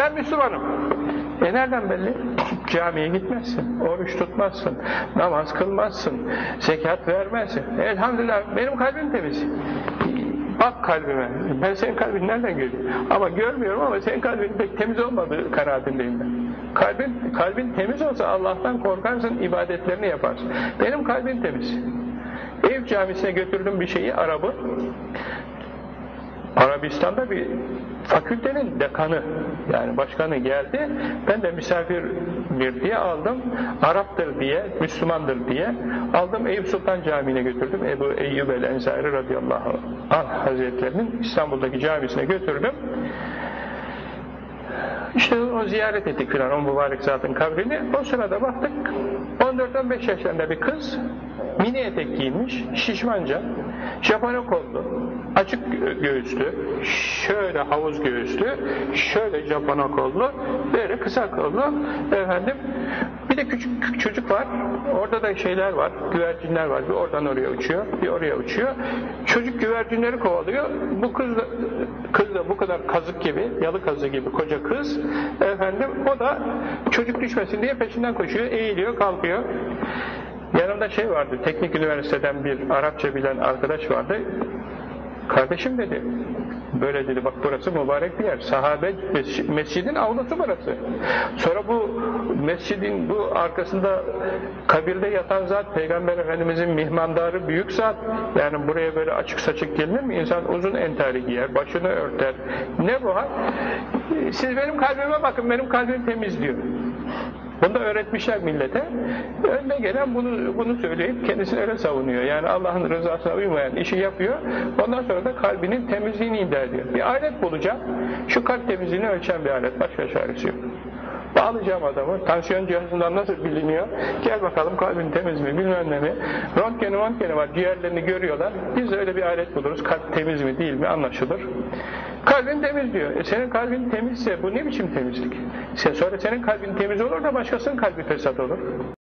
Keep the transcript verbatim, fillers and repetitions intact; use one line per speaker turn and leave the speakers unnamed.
Ben Müslümanım. E nereden belli? Camiye gitmezsin, oruç tutmazsın, namaz kılmazsın, zekat vermezsin. Elhamdülillah benim kalbim temiz. Bak kalbime, ben senin kalbini nereden görüyorum? Ama görmüyorum ama senin kalbinin pek temiz olmadığı kanaatindeyim ben. Kalbin, kalbin temiz olsa Allah'tan korkarsın, ibadetlerini yaparsın. Benim kalbim temiz. Eyüp Camisi'ne götürdüm bir şeyi, Arap'ı. Arabistan'da bir fakültenin dekanı, yani başkanı geldi, ben de misafirdir diye aldım, Arap'tır diye, Müslümandır diye aldım, Eyüp Sultan Camii'ne götürdüm, Ebu Eyyub el-Ensari radıyallahu anh hazretlerinin İstanbul'daki camisine götürdüm. İşte o ziyaret ettik filan, o mübarek zatın kabrini. O sırada baktık, on dört on beş yaşlarında bir kız, mini etek giymiş, şişmanca, Japona kollu, açık göğüslü, şöyle havuz göğüslü, şöyle Japona kollu, böyle kısa kollu, efendim, bir de küçük çocuk var, orada da şeyler var, güvercinler var, bir oradan oraya uçuyor, bir oraya uçuyor. Çocuk güvercinleri kovalıyor, bu kız da, kız da bu kadar kazık gibi, yalı kazığı gibi koca kız, efendim, o da çocuk düşmesin diye peşinden koşuyor, eğiliyor, kalkıyor. Yanımda şey vardı, teknik üniversiteden bir Arapça bilen arkadaş vardı. Kardeşim dedi, böyle dedi, bak burası mübarek bir yer, sahabe mescidin avlusu burası. Sonra bu mescidin bu arkasında kabirde yatan zat, Peygamber Efendimizin mihmandarı, büyük zat, yani buraya böyle açık saçık gelinir mi? İnsan uzun entari giyer, başını örter. Ne bu hal? Siz benim kalbime bakın, benim kalbim temiz diyor. Bunu da öğretmişler millete. Önde gelen bunu bunu söyleyip kendisini öyle savunuyor. Yani Allah'ın rızasına uymayan işi yapıyor. Ondan sonra da kalbinin temizliğini iddia ediyor. Bir alet bulacağım. Şu kalp temizliğini ölçen bir alet. Başka çaresi yok. Bağlayacağım adamı. Tansiyon cihazından nasıl biliniyor? Gel bakalım kalbin temiz mi bilmem ne mi? Röntgeni röntgeni var. Ciğerlerini görüyorlar. Biz de öyle bir alet buluruz. Kalp temiz mi değil mi anlaşılır. Kalbin temiz diyor. E senin kalbin temizse bu ne biçim temizlik? Sen sonra senin kalbin temiz olur da başkasının kalbi fesat olur.